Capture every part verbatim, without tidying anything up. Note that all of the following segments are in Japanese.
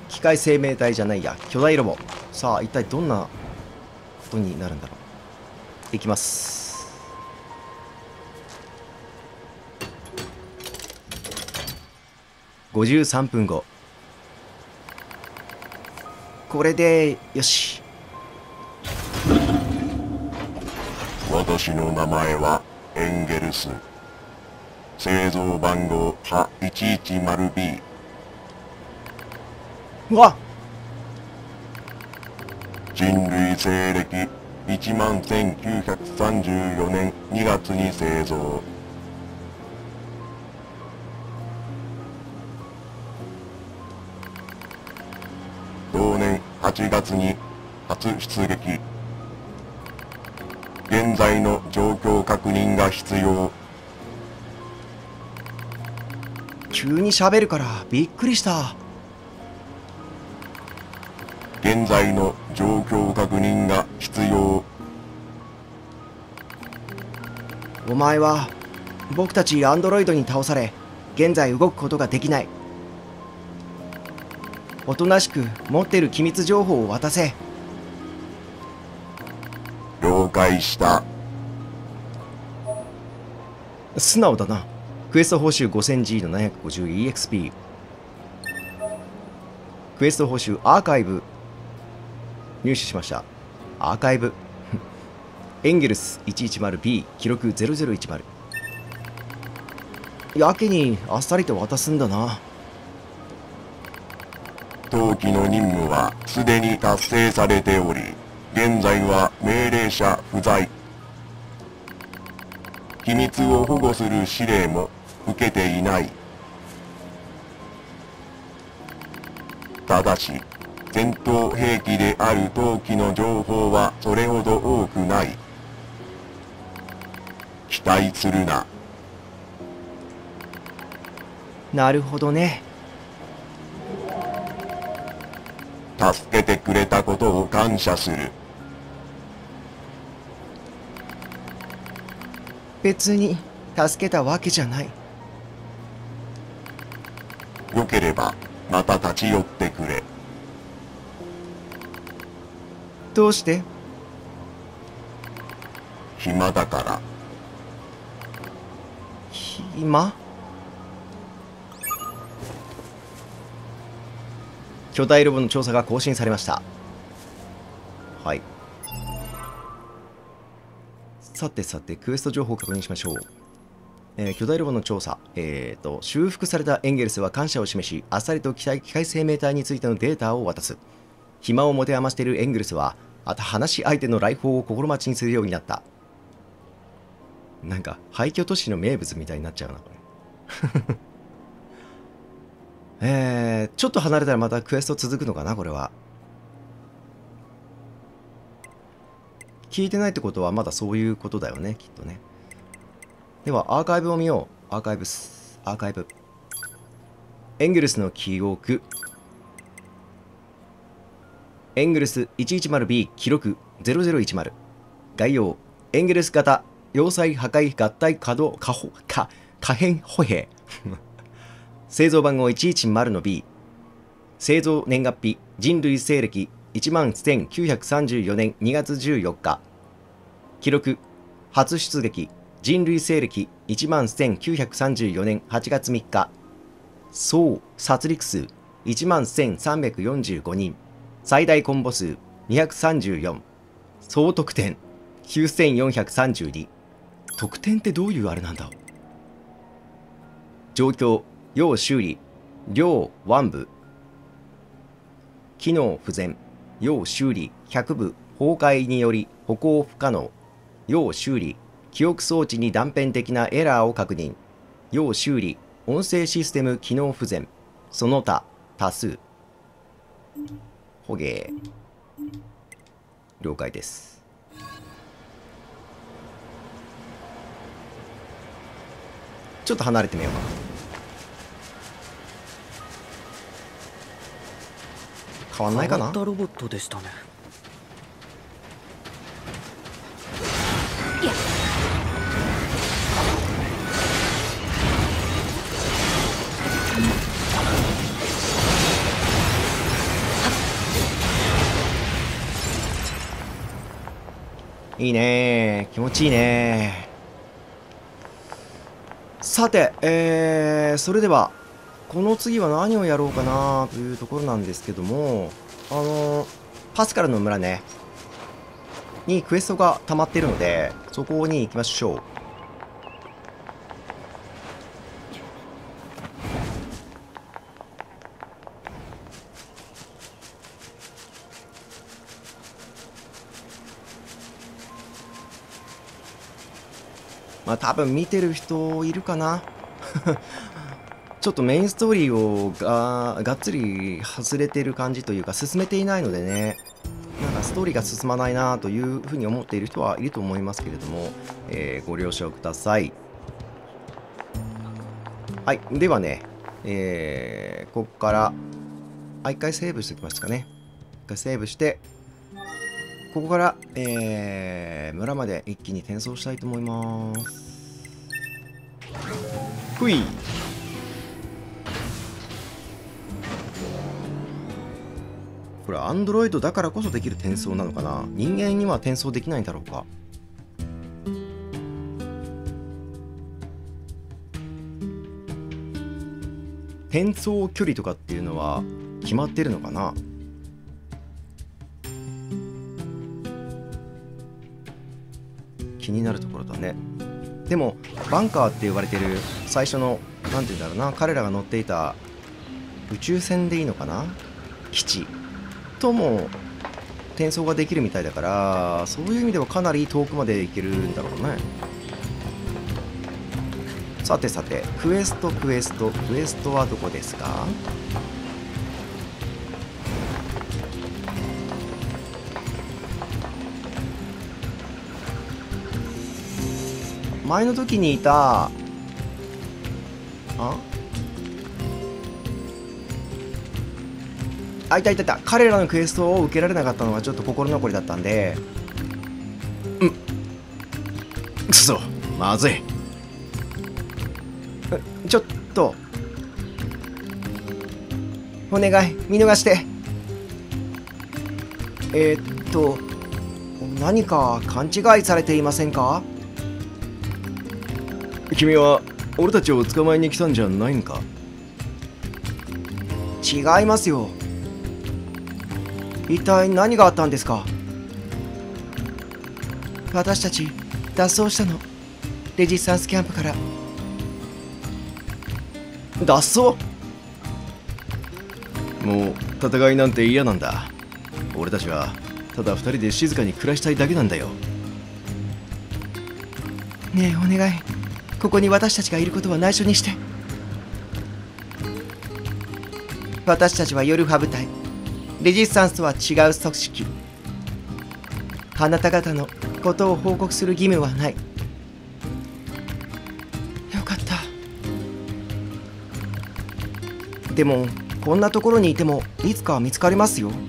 機械生命体じゃないや、巨大ロボ。さあ一体どんなことになるんだろう。いきます。ごじゅうさんぷんご。これでよし。 私の名前はエンゲルス。製造番号はいちいちまるビー。 うわっ、 人類西暦いちまんせんきゅうひゃくさんじゅうよねんにがつに製造。同年はちがつに初出撃。現在の状況確認が必要。 急に喋るからびっくりした。 現在の状況確認が必要。 お前は僕たちアンドロイドに倒され現在動くことができない。おとなしく持ってる機密情報を渡せ。 了解した。 素直だな。クエスト報酬 ごせんジー の ななひゃくごじゅうイーエックスピー。 クエスト報酬アーカイブ入手しました。アーカイブエンゲルス いちいちまるビー 記録ゼロゼロいちまる。やけにあっさりと渡すんだな。 当期の任務はすでに達成されており、現在は命令者不在。機密を保護する指令も受けていない。ただし、戦闘兵器である当機の情報はそれほど多くない。期待するな。 なるほどね。 助けてくれたことを感謝する。 別に助けたわけじゃない。 よければまた立ち寄ってくれ。 どうして？ 暇だから。 暇？巨大ロボの調査が更新されました。はい。さてさて、クエスト情報を確認しましょう。えー、巨大ロボの調査。えーと、修復されたエンゲルスは感謝を示し、あっさりと機械機械生命体についてのデータを渡す。暇を持て余しているエンゲルスは、あと話し相手の来訪を心待ちにするようになった。なんか、廃墟都市の名物みたいになっちゃうな、これ。えー、ちょっと離れたらまたクエスト続くのかな、これは。聞いてないってことはまだそういうことだよね、きっとね。では、アーカイブを見よう。アーカイブス。アーカイブ。エンゲルスの記憶。エンゲルス いちいちまるビー 記録ゼロゼロいちまる。概要。エンゲルス型要塞破壊合体可動可ほ可可変歩兵。製造番号いちいちまるの ビー。製造年月日人類西暦いちまんせんきゅうひゃくさんじゅうよねんにがつじゅうよっか。記録初出撃人類西暦いちまんせんきゅうひゃくさんじゅうよねんはちがつみっか。総殺戮数いちまんせんさんびゃくよんじゅうごにん。最大コンボ数にひゃくさんじゅうよん。総得点きゅうせんよんひゃくさんじゅうに。得点ってどういうあれなんだ。状況要修理両腕部。機能不全要修理ひゃくぶ崩壊により歩行不可能。要修理記憶装置に断片的なエラーを確認。要修理音声システム機能不全その他多数。ほげー。了解です。ちょっと離れてみようかな。変わんないかな。 変わったロボットでしたね。 いいねー、気持ちいいねー。さて、えー、それではこの次は何をやろうかなというところなんですけども、あのー、パスカルの村ねにクエストが溜まっているので、そこに行きましょう。まあ多分見てる人いるかなちょっとメインストーリーをががっつり外れてる感じというか進めていないのでね、なんかストーリーが進まないなというふうに思っている人はいると思いますけれども、えー、ご了承ください。はい、ではね、えー、ここからあ、一回セーブしておきますかね。一回セーブしてここから、えー、村まで一気に転送したいと思います。ふい。これアンドロイドだからこそできる転送なのかな。人間には転送できないんだろうか。転送距離とかっていうのは決まってるのかな。気になるところだね。でもバンカーって呼ばれてる最初の何て言うんだろうな、彼らが乗っていた宇宙船でいいのかな、基地とも転送ができるみたいだから、そういう意味ではかなり遠くまで行けるんだろうね。さてさて、クエストクエストクエストはどこですか。前の時にいたああいたいたいた、彼らのクエストを受けられなかったのはちょっと心残りだったんで、うんくそまずい。ちょっとお願い見逃して。えー、っと何か勘違いされていませんか。君は俺たちを捕まえに来たんじゃないんか。違いますよ。一体何があったんですか。私たち脱走したの。レジスタンスキャンプから。脱走。もう戦いなんて嫌なんだ。俺たちはただ二人で静かに暮らしたいだけなんだよ。ねえお願い、ここに私たちがいることは内緒にして。私たちはヨルファ部隊、レジスタンスとは違う組織。あなた方のことを報告する義務はない。よかった。でもこんなところにいてもいつか見つかりますよ。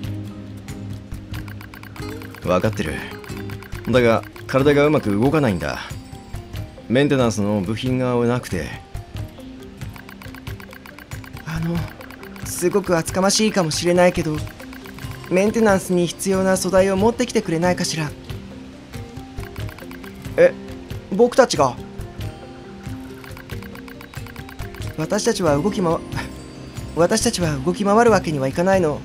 分かってる。だが体がうまく動かないんだ。メンテナンスの部品がなくて。あのすごく厚かましいかもしれないけど、メンテナンスに必要な素材を持ってきてくれないかしら。え、僕たちが。私たちは動きま私たちは動き回るわけにはいかないの。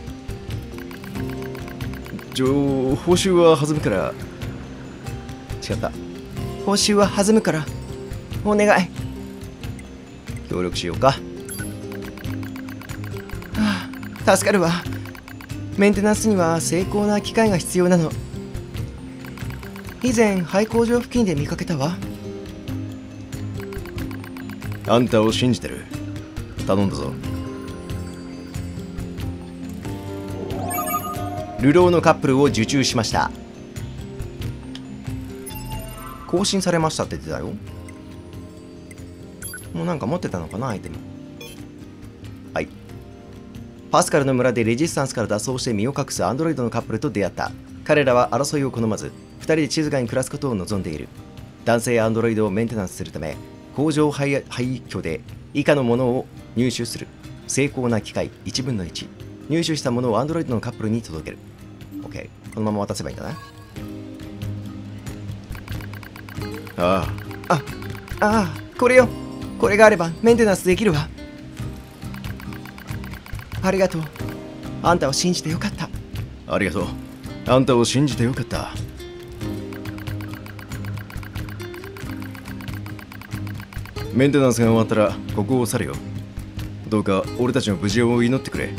じゃあ報酬は弾むから。違った。報酬は弾むからお願い。協力しようか。はあ、助かるわ。メンテナンスには精巧な機械が必要なの。以前廃工場付近で見かけたわ。あんたを信じてる。頼んだぞ。流浪のカップルを受注しました。更新されましたって言ってたよ。もうなんか持ってたのかな、アイテム。はい。パスカルの村でレジスタンスから脱走して身を隠すアンドロイドのカップルと出会った。彼らは争いを好まず、二人で静かに暮らすことを望んでいる。男性アンドロイドをメンテナンスするため、工場廃墟で以下のものを入手する。精巧な機械いちぶんのいち。入手したものをアンドロイドのカップルに届ける。OK。このまま渡せばいいんだな。 ああ。あ、ああ、これよ。これがあればメンテナンスできるわ。ありがとう。あんたを信じてよかった。ありがとう。あんたを信じてよかった。メンテナンスが終わったらここを去るよ。どうか俺たちの無事を祈ってくれ。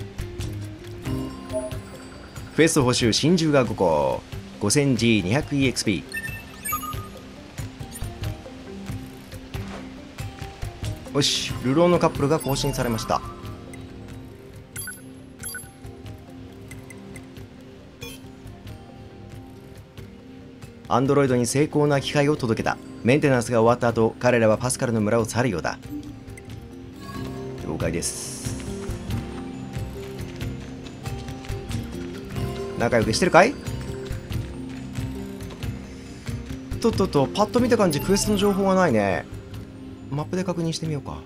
クエスト報酬真珠がごこ ごせんジーにひゃくイーエックスピー。 よし、流浪のカップルが更新されました。アンドロイドに成功な機械を届けた。メンテナンスが終わった後、彼らはパスカルの村を去るようだ。了解です。仲良くしてるかい？とっとっと、パッと見た感じクエストの情報がないね。マップで確認してみようか。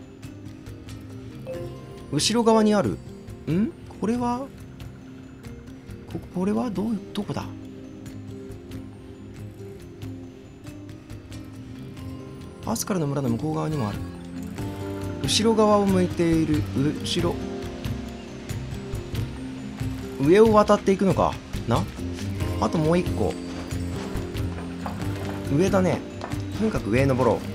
後ろ側にある。ん？これはここれはどうどこだ？パスカルの村の向こう側にもある。後ろ側を向いている。後ろ上を渡っていくのかな。あともう一個上だね。とにかく上へ登ろ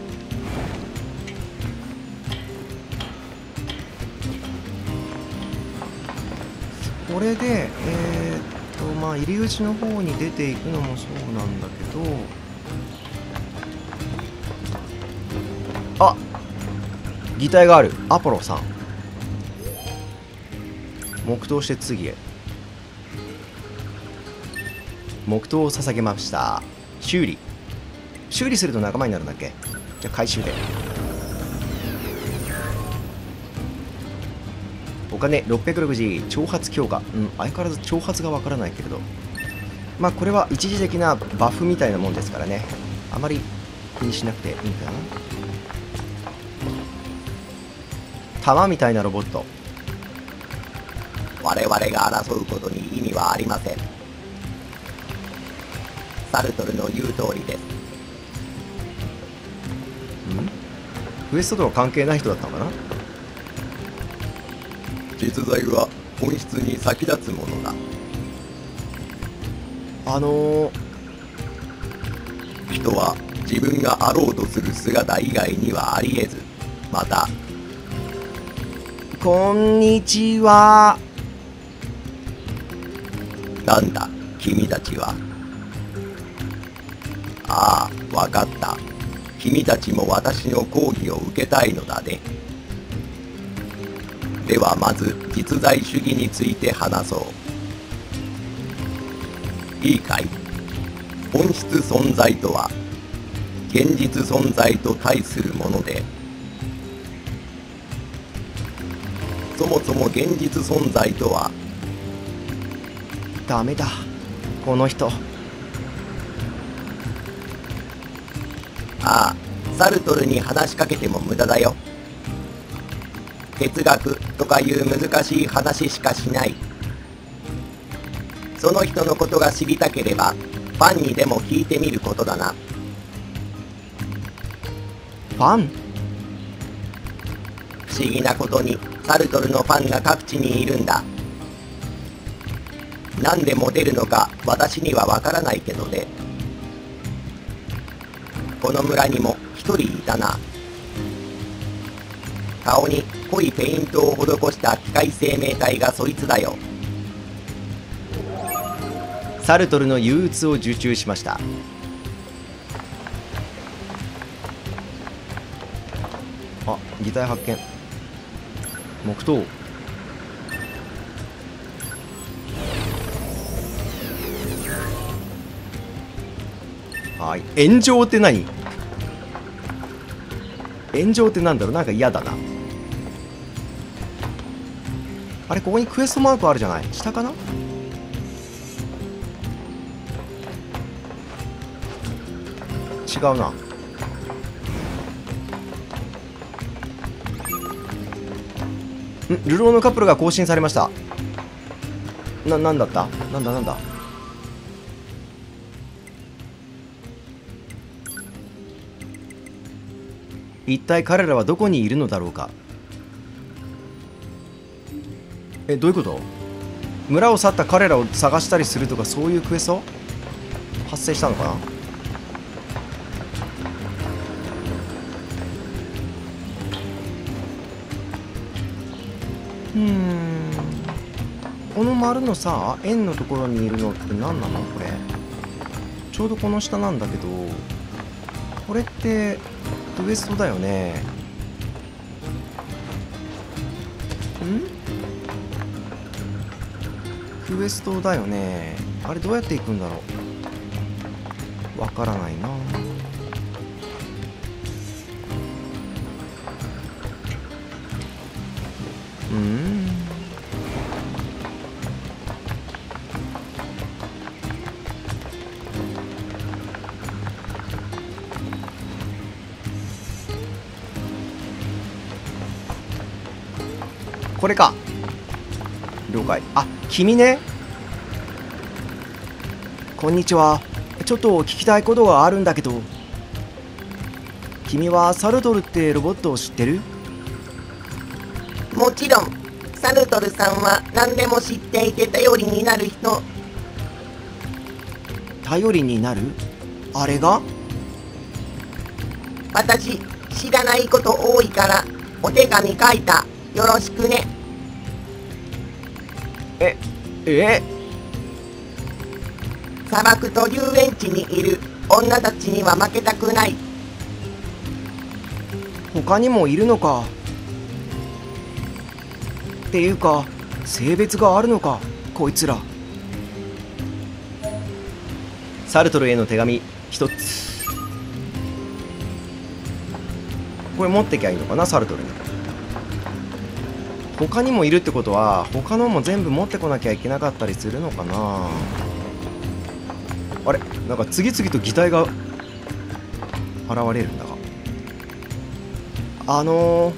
う。これでえー、っとまあ入り口の方に出ていくのもそうなんだけど、あ、擬態がある。アポロさん。黙祷して次へ。黙祷を捧げました。修理修理すると仲間になるんだっけ。じゃあ回収で。お金ろっぴゃくろくジー、挑発強化。うん、相変わらず挑発がわからないけれど、まあこれは一時的なバフみたいなもんですからね、あまり気にしなくていいかな。弾みたいなロボット。 我々が争うことに意味はありません。サルトルの言う通りです。 ん？クエストとは関係ない人だったのかな。 実在は本質に先立つものだ。 あのー、 人は自分があろうとする姿以外にはあり得ず、またこんにちは。 なんだ君たちは。ああ、わかった。君たちも私の講義を受けたいのだね。ではまず実在主義について話そう。いいかい。本質存在とは現実存在と対するもので、そもそも現実存在とは。 ダメだこの人。 ああ、サルトルに話しかけても無駄だよ。哲学とかいう難しい話しかしない。その人のことが知りたければファンにでも聞いてみることだな。 ファン？ 不思議なことにサルトルのファンが各地にいるんだ。何でモテるのか私にはわからないけどね。この村にも一人いたな。顔に濃いペイントを施した機械生命体がそいつだよ。 サルトルの憂鬱を受注しました。あ、擬態発見。黙祷。はい。炎上って何？炎上ってなんだろう。なんか嫌だな。あれ、ここにクエストマークあるじゃない。下かな。違うな。ん、流浪のカップルが更新されました。な、なんだった？なんだなんだ。 一体彼らはどこにいるのだろうか。え、どういうこと？村を去った彼らを探したりするとか、そういうクエスト発生したのかな。うーん、この丸のさ、円のところにいるのって何なのこれ。ちょうどこの下なんだけど、これってクエストだよね。ん？クエストだよね。あれどうやって行くんだろう。わからないな。うーん。これか。了解。あ、君ね。こんにちは。ちょっと聞きたいことがあるんだけど、君はサルトルってロボットを知ってる？ もちろん、サルトルさんは何でも知っていて頼りになる人。 頼りになる？あれが？ 私、知らないこと多いから、お手紙書いた。よろしくね。 え、え？ 砂漠と遊園地にいる女たちには負けたくない。 他にもいるのか。っていうか、性別があるのか、こいつら。サルトルへの手紙一つ。これ持ってきゃいいのかな、サルトルに。他にもいるってことは、他のも全部持ってこなきゃいけなかったりするのかな。あれ、なんか次々と擬態が現れるんだが。あの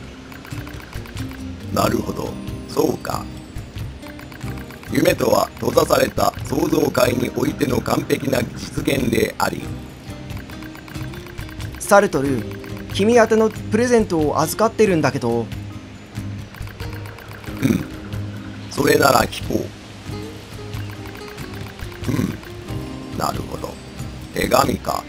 ー、なるほど、そうか。夢とは閉ざされた創造界においての完璧な実現であり。 サルトル、君宛てのプレゼントを預かってるんだけど。 うん、それなら聞こう。うん、なるほど。手紙か。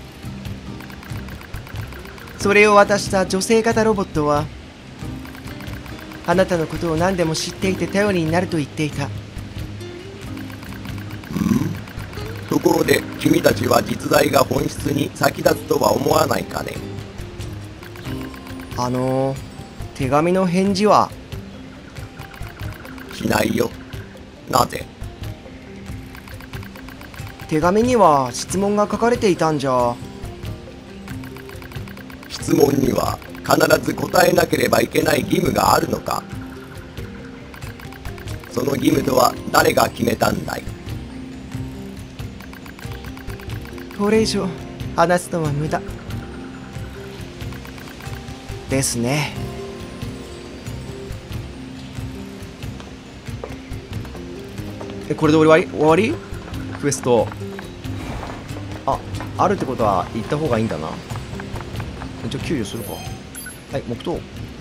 それを渡した女性型ロボットは、あなたのことを何でも知っていて頼りになると言っていた。 ところで君たちは実在が本質に先立つとは思わないかね。 あのー、手紙の返事はしないよ。なぜ？ 手紙には質問が書かれていたんじゃ。 質問には必ず答えなければいけない義務があるのか。その義務とは誰が決めたんだい？ これ以上話すのは無駄ですね。え、これで終わり？終わり？クエスト。あ、あるってことは行った方がいいんだな。じゃあ給与するか。はい、黙祷。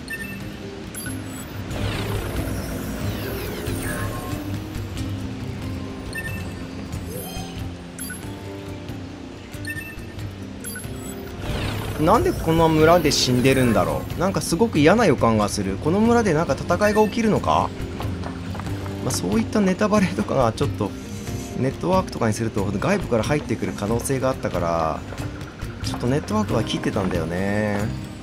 なんでこの村で死んでるんだろう。なんかすごく嫌な予感がする。この村でなんか戦いが起きるのか。まあ、そういったネタバレとかがちょっとネットワークとかにすると外部から入ってくる可能性があったから、ちょっとネットワークは切ってたんだよね。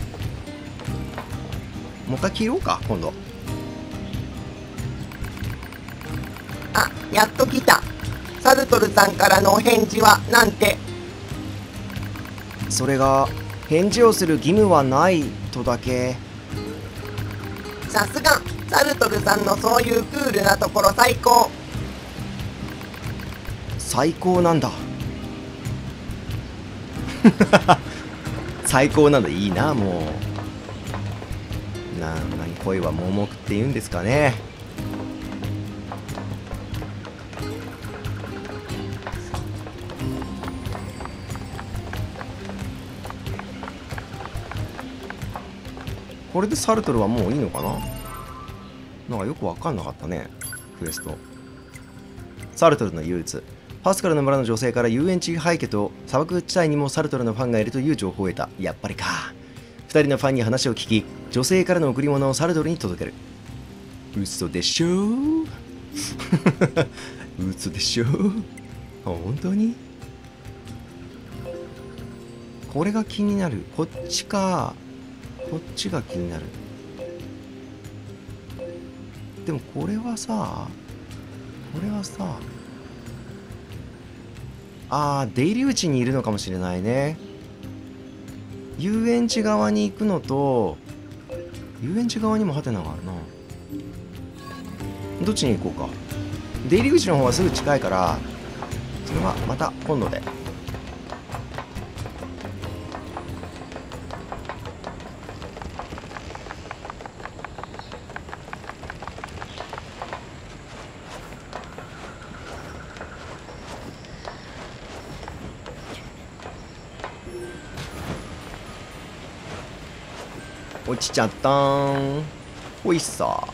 もう一回切ろうか今度。 あ、やっと来た。サルトルさんからのお返事はなんて？ それが返事をする義務はないとだけ。 さすがサルトルさんのそういうクールなところ最高。 最高なんだ最高なんだ。いいな。もうな、何恋は盲目って言うんですかね。 これでサルトルはもういいのかな。なんかよくわかんなかったね、クエスト。サルトルの憂鬱。パスカルの村の女性から遊園地廃墟と砂漠地帯にもサルトルのファンがいるという情報を得た。やっぱりか。二人のファンに話を聞き、女性からの贈り物をサルトルに届ける。嘘でしょ嘘でしょ本当に。これが気になる。こっちか。こっちが気になる。でもこれはさ、これはさ、あー、出入り口にいるのかもしれないね。遊園地側に行くのと、遊園地側にもハテナがあるな。どっちに行こうか。出入り口の方はすぐ近いから、それはまた今度で。落ちちゃったーん。ほいっさ。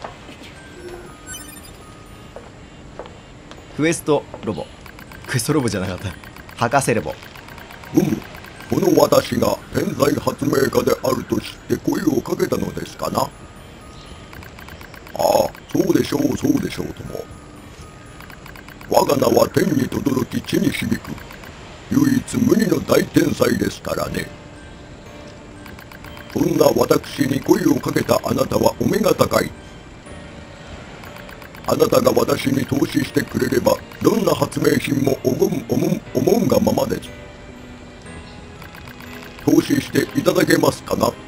クエストロボ。クエストロボじゃなかった。博士ロボ。 うむ、この私が天才発明家であると知って声をかけたのですかな。ああ、そうでしょう、そうでしょうとも。我が名は天に轟き地に響く。唯一無二の大天才ですからね。そんな私に声をかけたあなたはお目が高い。あなたが私に投資してくれれば、どんな発明品も思う思う思うがままです。投資していただけますかな。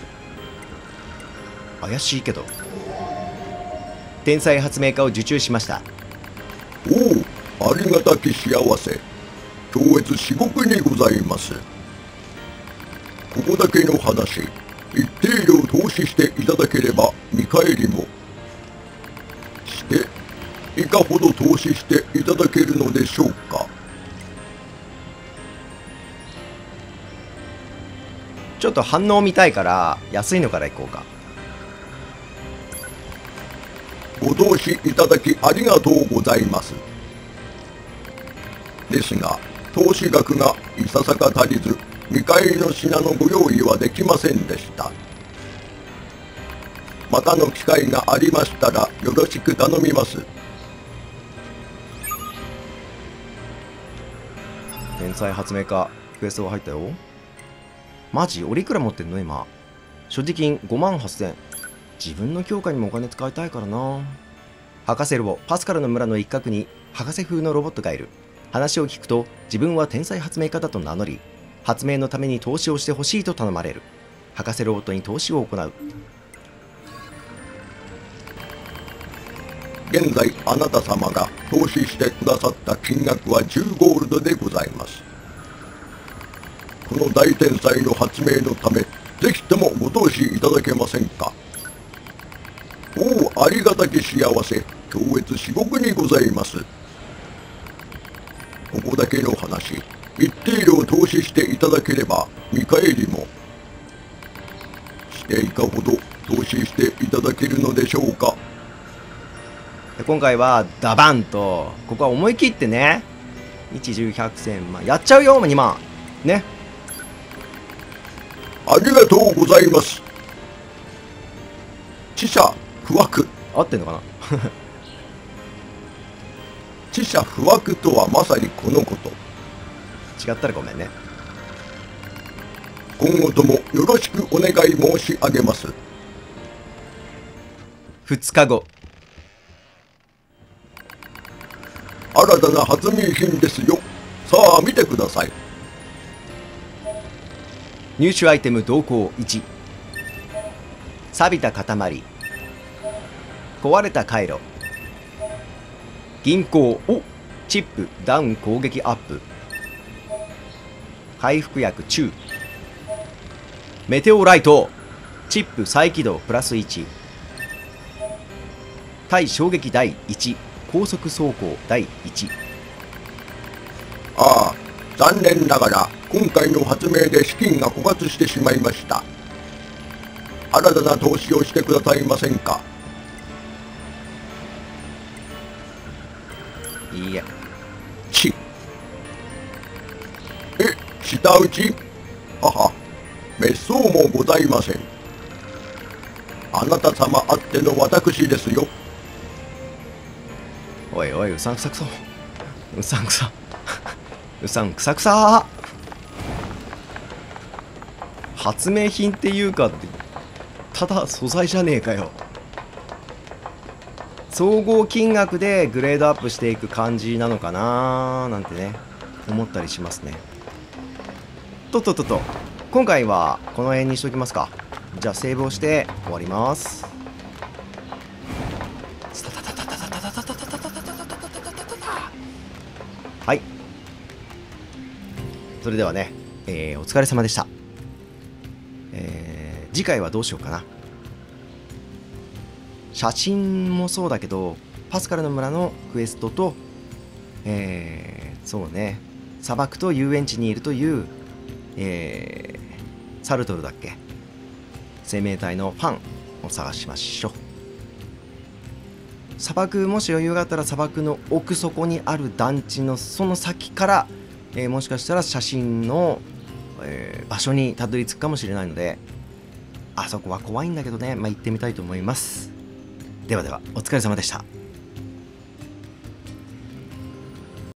怪しいけど。天才発明家を受注しました。 おお、ありがたき幸せ。超越至極にございます。ここだけの話、一定量投資していただければ見返りも。して、いかほど投資していただけるのでしょうか。 ちょっと反応見たいから安いのからいこうか。 ご投資いただきありがとうございます。ですが、投資額がいささか足りず、見返りの品のご用意はできませんでした。またの機会がありましたらよろしく頼みます。 天才発明家クエストが入ったよ。マジ俺いくら持ってんの今。所持金ごまんはっせん。自分の強化にもお金使いたいからな。博士ロボ。パスカルの村の一角に博士風のロボットがいる。話を聞くと自分は天才発明家だと名乗り、発明のために投資をしてほしいと頼まれる。博士ロボットに投資を行う。 現在あなた様が投資してくださった金額はじゅうゴールドでございます。この大天才の発明のため、ぜひともご投資いただけませんか。おお、ありがたき幸せ。超越至極にございます。ここだけの話、一定量投資していただければ見返りも。していかほど投資していただけるのでしょうか。 今回はダバンと、ここは思い切ってね、いち、じゅう、ひゃく、せんまんやっちゃうよ。にまんね。 ありがとうございます。知者不惑。 合ってんのかな知者不惑とはまさにこのこと。 違ったらごめんね。 今後ともよろしくお願い申し上げます。 ふつかご。 新たな発明品ですよ。さあ見てください。 入手アイテム動向いち。錆びた塊。壊れた回路。銀行。おチップダウン攻撃アップ。回復薬中。メテオライト。チップ再起動プラスいち。対衝撃だいいち。高速走行だいいち。 ああ、残念ながら今回の発明で資金が枯渇してしまいました。 新たな投資をしてくださいませんか。 いいえ。 ちえ、舌打ちはは、滅相もございません。あなた様あっての私ですよ。 おいおい、うさんくさくそうさんくさうさんくさくさ発明品っていうかってただ素材じゃねえかよ。総合金額でグレードアップしていく感じなのかななんてね思ったりしますね。とっとっとっと今回はこの辺にしときますか。じゃあセーブをして終わります。はい、それではね、えー、お疲れ様でした。えー、次回はどうしようかな。写真もそうだけどパスカルの村のクエストと、えー、そうね砂漠と遊園地にいるという、えー、サルトルだっけ、生命体のファンを探しましょう。砂漠、もし余裕があったら砂漠の奥底にある団地のその先から、えー、もしかしたら写真の、えー、場所にたどり着くかもしれないので、あそこは怖いんだけどね、まあ、行ってみたいと思います。ではではお疲れ様でした。